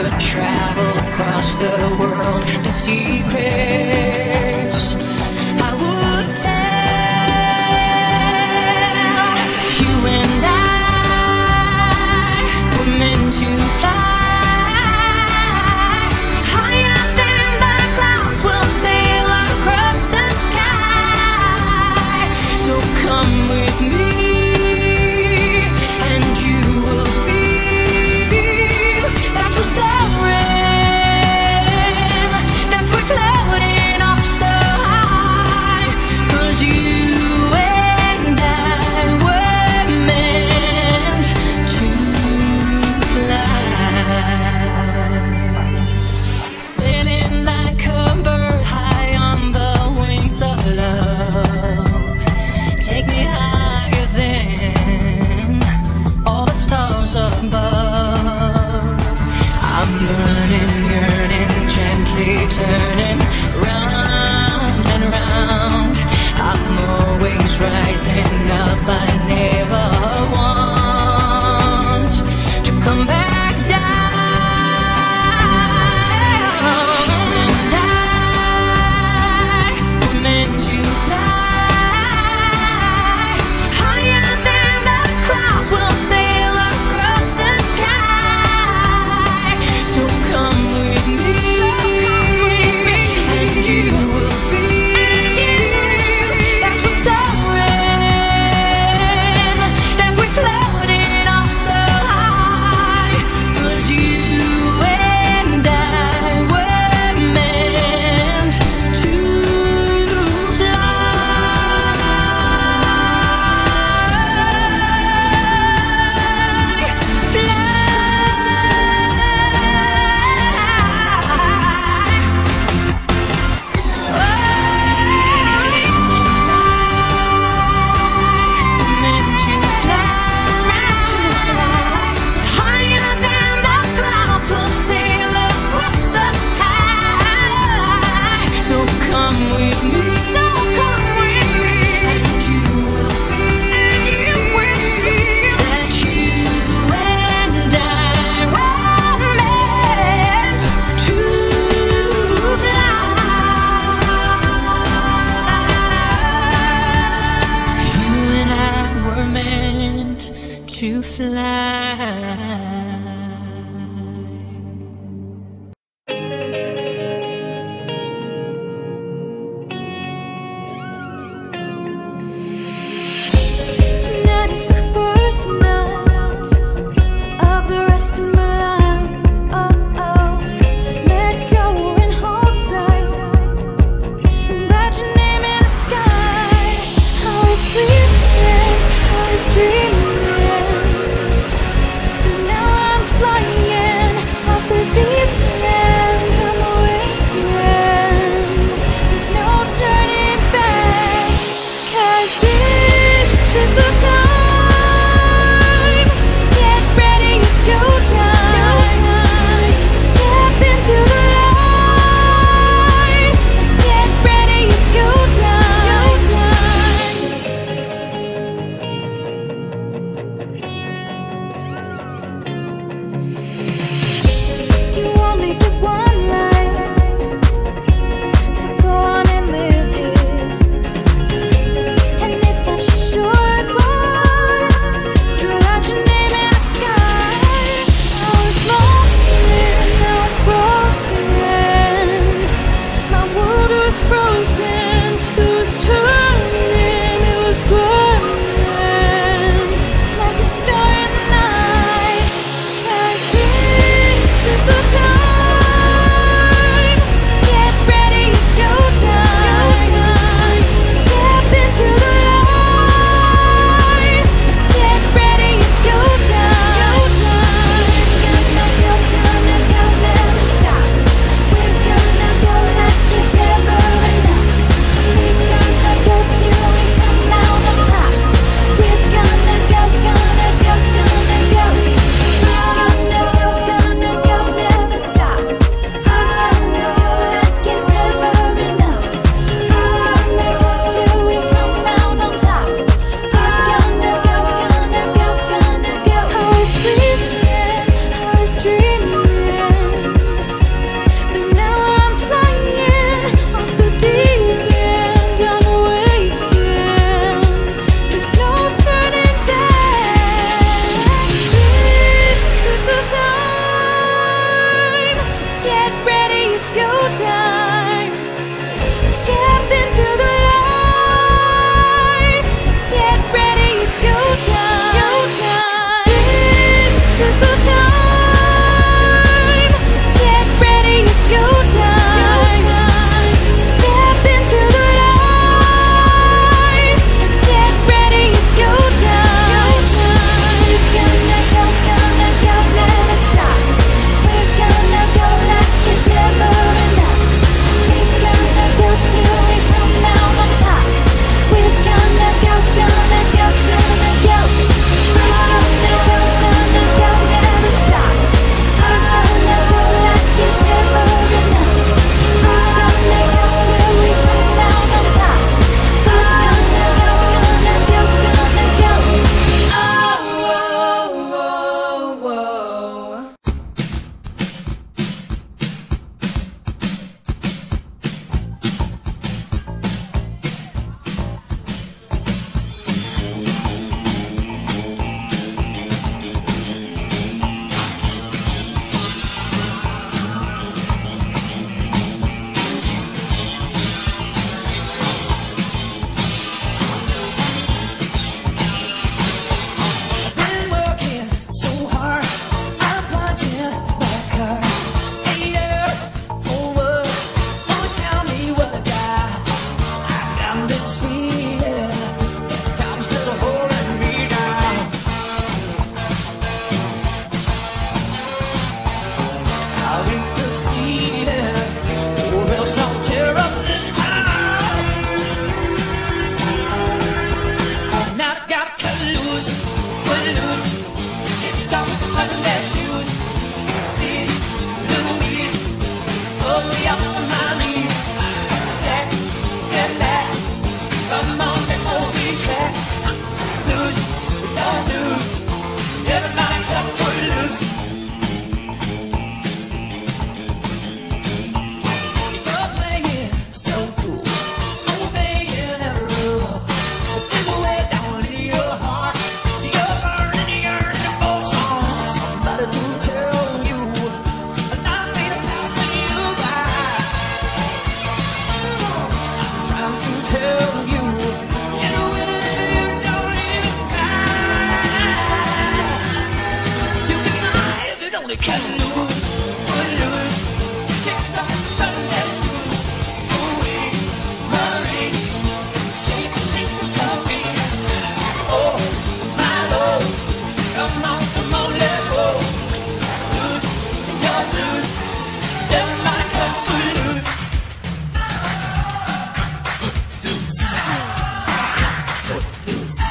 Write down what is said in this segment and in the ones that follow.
travel across the world. The secrets I would tell. You and I were meant to fly. Turning round and round, I'm always rising up. I never want to come back down. And I were meant to fly higher than the clouds. We'll sail across the sky. So come with me. You will feel that we're soaring, that we're floating off so high. 'Cause you and I were meant to dreaming. Now cut loose, footloose, kicked off the Sunday shoes. Ooh-wee, Marie, shake, shake your feet. Oh, my Lord, come on, let's go. Loose, you're loose, you're my cut footloose. Footloose, footloose.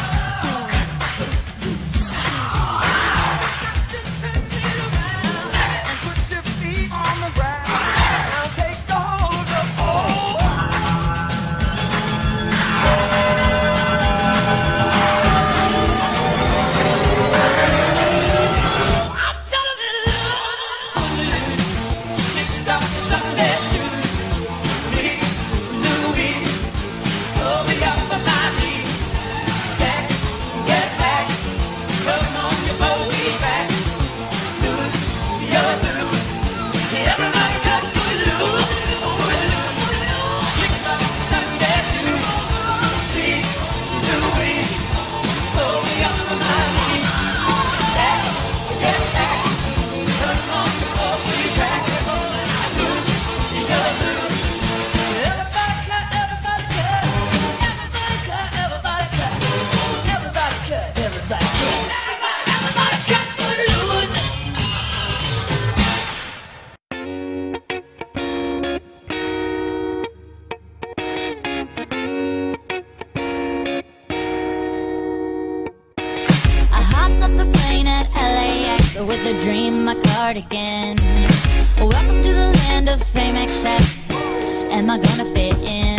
With a dream, my cardigan. Welcome to the land of fame excess. Am I gonna fit in?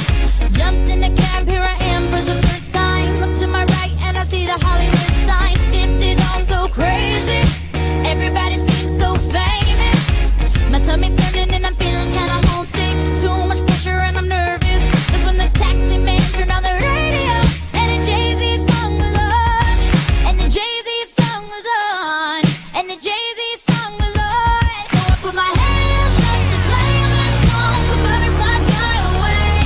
Jumped in a cab, here I am for the first time. Look to my right and I see the Hollywood sign. This is all so crazy. Everybody seems so famous. My tummy's turning and I'm feeling kinda homesick. Too much pressure and I'm nervous. That's when the taxi man turned on the radio and a Jay-Z song was on. And the Jay-Z song was on. And the Jay-Z song was on. So I put my hands up to play my song. The butterflies fly away.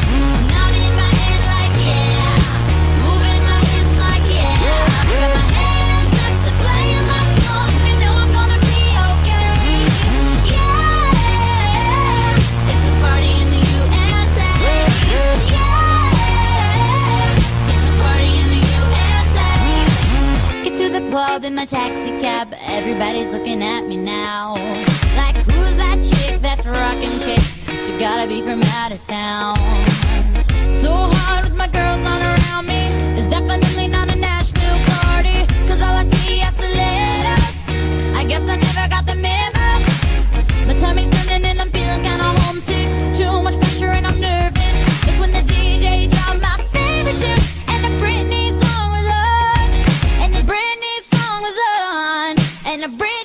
Nodding my head like yeah. Moving my hips like yeah. I got my hands up to play my song. You know I'm gonna be okay. Yeah. It's a party in the USA. Yeah. It's a party in the USA. Get to the club in my taxi cab. Everybody's looking at me now. Like, who's that chick that's rocking kicks? She gotta be from out of town. So hard with my girls on around me. It's definitely not a Nashville party. Cause all I see is the letters. I guess I never got the memo. My tummy's turning and I'm feeling kinda homesick. Too much pressure and I'm nervous. It's when the DJ dropped my favorite tune. And the Britney song was on. And the Britney song was on. And the Britney